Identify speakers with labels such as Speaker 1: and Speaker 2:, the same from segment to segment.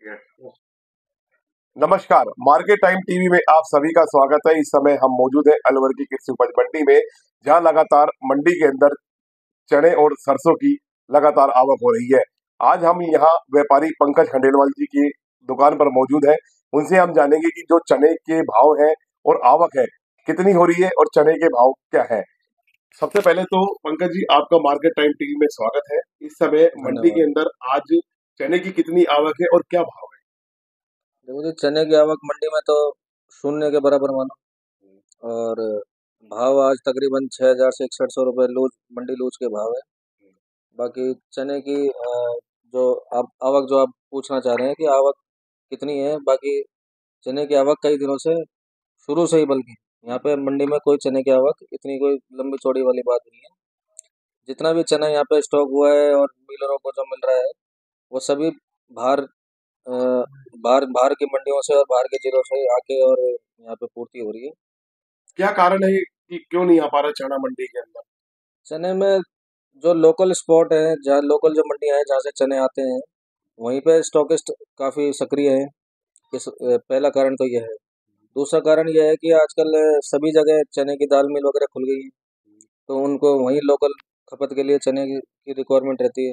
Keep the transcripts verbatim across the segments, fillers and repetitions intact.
Speaker 1: नमस्कार, market time TV में आप सभी का स्वागत है। इस समय हम मौजूद हैं अलवर की कृषि उपज मंडी में, जहां लगातार मंडी के अंदर चने और सरसों की लगातार आवक हो रही है। आज हम यहां व्यापारी पंकज खंडेलवाल जी की दुकान पर मौजूद हैं। उनसे हम जानेंगे कि जो चने के भाव है और आवक है कितनी हो रही है और चने के भाव क्या है। सबसे पहले तो पंकज जी, आपका मार्केट टाइम टीवी में स्वागत है। इस समय मंडी के अंदर आज चने की कितनी आवक है और क्या भाव है?
Speaker 2: देखो जी, चने की आवक मंडी में तो शून्य के बराबर मानो। और भाव आज तकरीबन छः हजार से इकसठ सौ रुपये लूज मंडी लूज के भाव है। बाकी चने की अ, जो आप आवक जो आप पूछना चाह रहे हैं कि आवक कितनी है, बाकी चने की आवक कई दिनों से शुरू से ही, बल्कि यहाँ पे मंडी में कोई चने की आवक इतनी कोई लंबी चौड़ी वाली बात नहीं है। जितना भी चना यहाँ पे स्टॉक हुआ है और डीलरों को जो मिल रहा है वो सभी बाहर अ, बाहर बाहर की मंडियों से और बाहर के जिलों से आके और यहाँ पे पूर्ति हो रही है।
Speaker 1: क्या कारण है कि क्यों नहीं आ पा रहा चना मंडी के अंदर?
Speaker 2: चने में जो लोकल स्पॉट है, जहाँ लोकल जो मंडियाँ हैं जहाँ से चने आते हैं, वहीं पे स्टॉकिस्ट काफ़ी सक्रिय हैं। इस अ, पहला कारण तो यह है। दूसरा कारण यह है कि आजकल सभी जगह चने की दाल मिल वगैरह खुल गई है, तो उनको वहीं लोकल खपत के लिए चने की, की रिक्वायरमेंट रहती है।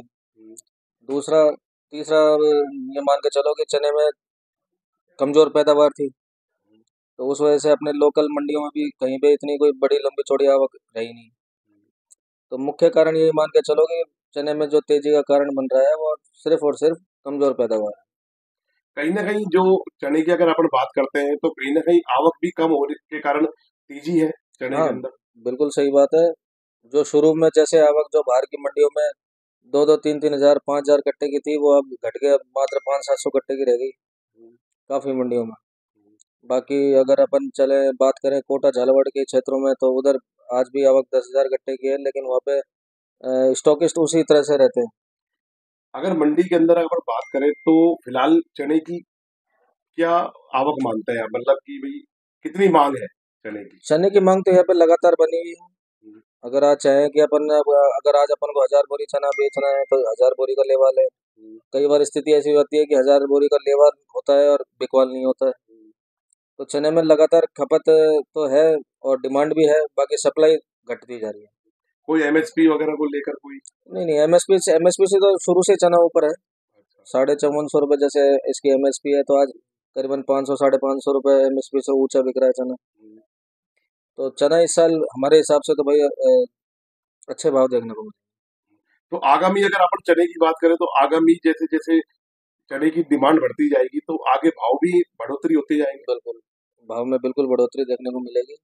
Speaker 2: दूसरा तीसरा अ, ये मान के चलो कि चने में कमज़ोर पैदावार थी, तो उस वजह से अपने लोकल मंडियों में भी कहीं पे इतनी कोई बड़ी लंबी चौड़ी आवक रही नहीं। तो मुख्य कारण ये मान के चलो कि चने में जो तेजी का कारण बन रहा है वो सिर्फ और सिर्फ कमजोर पैदावार है।
Speaker 1: कहीं ना कहीं जो चने की अगर अपन बात करते हैं तो कहीं ना कहीं आवक भी कम होने के कारण तेजी है चने
Speaker 2: हाँ,
Speaker 1: के अंदर।
Speaker 2: बिल्कुल सही बात है। जो शुरू में जैसे आवक जो बाहर की मंडियों में दो दो तीन तीन हजार पाँच हजार कट्टे की थी, वो अब घट के अब मात्र पाँच सात सौ कट्टे की रह गई काफ़ी मंडियों में। बाकी अगर अपन चले बात करें कोटा झालावाड़ के क्षेत्रों में, तो उधर आज भी आवक दस हजार कट्टे की है, लेकिन वहाँ पे स्टॉकिस्ट उसी तरह से रहते हैं।
Speaker 1: अगर मंडी के अंदर अगर बात करें तो फिलहाल चने की क्या आवक मानते हैं आप? मतलब कि भाई कितनी मांग है चने की?
Speaker 2: चने की मांग तो यहाँ पे लगातार बनी हुई है।
Speaker 1: हम्म,
Speaker 2: अगर आज चाहें कि अपन अब अगर आज अपन को हजार बोरी चना बेचना है तो हजार बोरी का लेवाल है।
Speaker 1: हम्म,
Speaker 2: कई बार स्थिति ऐसी होती है कि हजार बोरी का लेवाल होता है और बिकवाल नहीं होता है।
Speaker 1: हम्म।
Speaker 2: तो चने में लगातार खपत तो है और डिमांड भी है, बाकी सप्लाई घटती जा रही है।
Speaker 1: कोई एमएसपी वगैरह को लेकर कोई?
Speaker 2: नहीं नहीं, एमएसपी से एमएसपी से तो शुरू से चना ऊपर है।
Speaker 1: अच्छा।
Speaker 2: साढ़े चौवन सौ रुपये जैसे इसकी एमएसपी है, तो आज करीबन पाँच सौ साढ़े पाँच सौ रुपये एमएसपी से ऊंचा बिक रहा है चना।
Speaker 1: हम्म।
Speaker 2: तो चना इस साल हमारे हिसाब से तो भाई अ, अच्छे भाव देखने को मिले।
Speaker 1: तो आगामी अगर अपन चने की बात करें तो आगामी जैसे जैसे चने की डिमांड बढ़ती जाएगी तो आगे भाव भी बढ़ोतरी होती जाएंगे।
Speaker 2: बिल्कुल, भाव में बिल्कुल बढ़ोतरी देखने को मिलेगी।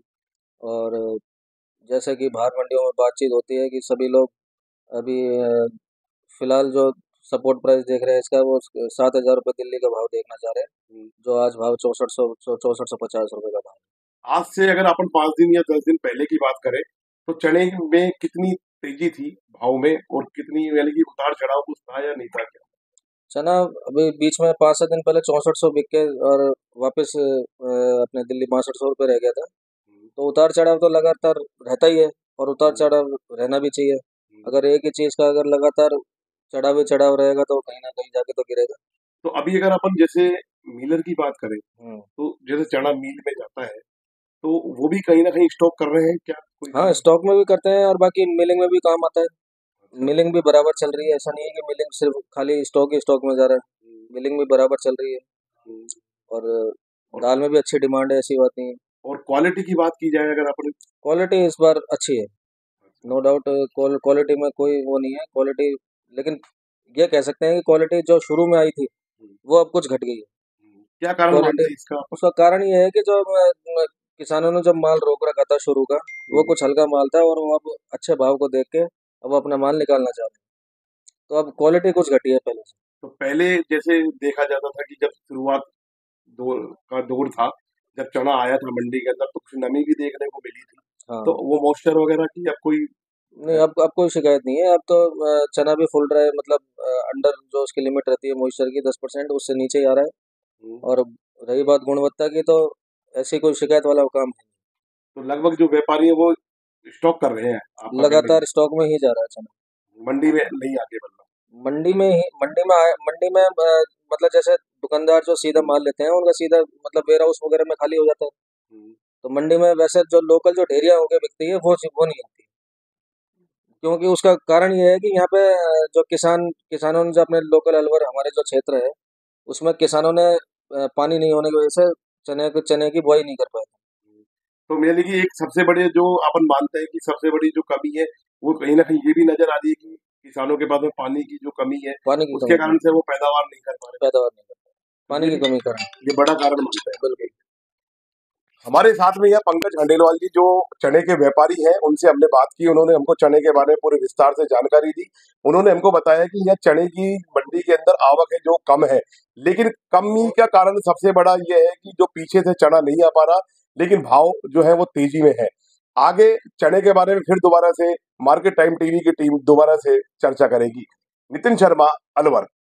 Speaker 2: और जैसे कि बाहर मंडियों में बातचीत होती है कि सभी लोग अभी अ, फिलहाल जो सपोर्ट प्राइस देख रहे हैं इसका, वो सात हजार रुपये दिल्ली का भाव देखना चाह रहे हैं, जो आज भाव चौसठ सौ चौसठ सौ पचास रुपये का भाव
Speaker 1: आज से अगर अपन पांच दिन या दस दिन पहले की बात करें तो चने में कितनी तेजी थी भाव में और कितनी यानी कि उतार चढ़ाव कुछ था या नहीं था क्या?
Speaker 2: है। चना अभी बीच में पाँच सात दिन पहले चौसठ सौ बिक के और वापस अ, अपने दिल्ली बासठ सौ रुपये रह गया था।
Speaker 1: हम्म,
Speaker 2: तो उतार चढ़ाव तो लगातार रहता ही है, और उतार
Speaker 1: हम्म,
Speaker 2: चढ़ाव रहना भी चाहिए।
Speaker 1: हम्म।
Speaker 2: अगर एक ही चीज़ का अगर लगातार चढ़ाव ही चढ़ाव रहेगा तो कहीं ना कहीं जाके तो गिरेगा।
Speaker 1: तो अभी अगर अपन जैसे मिलर की बात करें
Speaker 2: हम्म।
Speaker 1: तो जैसे चना मिल में जाता है तो वो भी कहीं ना कहीं स्टॉक कर रहे हैं क्या कोई
Speaker 2: हाँ,
Speaker 1: चना?
Speaker 2: स्टॉक में भी करते हैं और बाकी मिलिंग में भी काम आता है।
Speaker 1: अच्छा।
Speaker 2: मिलिंग भी बराबर चल रही है, ऐसा नहीं है कि मिलिंग सिर्फ खाली स्टॉक ही स्टॉक में जा रहा है।
Speaker 1: हम्म,
Speaker 2: मिलिंग भी बराबर चल रही है।
Speaker 1: हम्म।
Speaker 2: और
Speaker 1: और
Speaker 2: दाल में भी अच्छी डिमांड है, ऐसी बात नहीं है।
Speaker 1: और क्वालिटी की बात की जाए अगर अपन?
Speaker 2: क्वालिटी इस बार अच्छी है, नो डाउट। क्वालिटी में कोई वो नहीं है क्वालिटी, लेकिन ये कह सकते हैं कि क्वालिटी जो शुरू में आई थी
Speaker 1: हम्म,
Speaker 2: वो अब कुछ घट गई है।
Speaker 1: हम्म। क्या कारण
Speaker 2: क्वालिटी,
Speaker 1: मानते हैं इसका अपन?
Speaker 2: उसका कारण ये है कि जो अ, अ, किसानों ने जब माल रोक रखा था शुरू का, वो
Speaker 1: हम्म।
Speaker 2: कुछ हल्का माल था और वो अब अच्छे भाव को देख के अब वो अपना माल निकालना चाह रहे हैं। तो अब क्वालिटी कुछ घटी है पहले से।
Speaker 1: तो पहले जैसे देखा जाता था कि जब शुरुआत दौर का दौर था, जब चना आया था मंडी के अंदर तो कुछ नमी भी देखने को मिली थी। तो
Speaker 2: हाँ,
Speaker 1: वो मॉइस्चर वगैरह की अब कोई
Speaker 2: नहीं,
Speaker 1: है?
Speaker 2: अब अब कोई शिकायत नहीं है। अब तो अ, चना भी फुल रहा है, मतलब अंडर जो उसकी लिमिट रहती है मॉइस्चर की दस परसेंट, उससे नीचे ही आ रहा है।
Speaker 1: हम्म।
Speaker 2: और रही बात गुणवत्ता की, तो ऐसी कोई शिकायत वाला काम है
Speaker 1: तो लगभग जो व्यापारी है वो स्टॉक कर रहे हैं
Speaker 2: नहीं।
Speaker 1: आपका कहने का?
Speaker 2: लगातार स्टॉक में ही जा रहा है चना।
Speaker 1: मंडी में नहीं आके मतलब?
Speaker 2: मंडी में ही मंडी में आए मंडी में अ, मतलब जैसे दुकानदार जो सीधा माल लेते हैं उनका सीधा मतलब वेयर हाउस वगैरह में खाली हो जाता है।
Speaker 1: हम्म।
Speaker 2: तो मंडी में वैसे जो लोकल जो ढेरियां होके बिकती है वो वो नहीं होती, क्योंकि उसका कारण ये है कि यहाँ पे अ, जो किसान किसानों ने जो अपने लोकल अलवर हमारे जो क्षेत्र है उसमें किसानों ने अ, पानी नहीं होने की वजह से चने को चने की बुआई नहीं कर पाए।
Speaker 1: तो मेरे लिए एक सबसे बड़े जो अपन मानते हैं कि सबसे बड़ी जो कमी है वो कहीं ना कहीं ये भी नजर आ रही है कि किसानों के पास में पानी की जो कमी है
Speaker 2: पानी की
Speaker 1: उसके
Speaker 2: कमी
Speaker 1: कारण से वो पैदावार नहीं कर पा रहे।
Speaker 2: पैदावार नहीं कर पाए,
Speaker 1: तो
Speaker 2: पानी
Speaker 1: ये
Speaker 2: की
Speaker 1: भी
Speaker 2: कमी कारण।
Speaker 1: ये बड़ा कारण मानते हैं।
Speaker 2: बिल्कुल।
Speaker 1: हमारे साथ में यह पंकज खंडेलवाल जी जो चने के व्यापारी हैं, उनसे हमने बात की। उन्होंने हमको चने के बारे में पूरे विस्तार से जानकारी दी। उन्होंने हमको बताया कि यह चने की मंडी के अंदर आवक है जो कम है, लेकिन कमी का कारण सबसे बड़ा यह है कि जो पीछे से चना नहीं आ पा रहा, लेकिन भाव जो है वो तेजी में है। आगे चने के बारे में फिर दोबारा से मार्केट टाइम टीवी की टीम दोबारा से चर्चा करेगी। नितिन शर्मा, अलवर।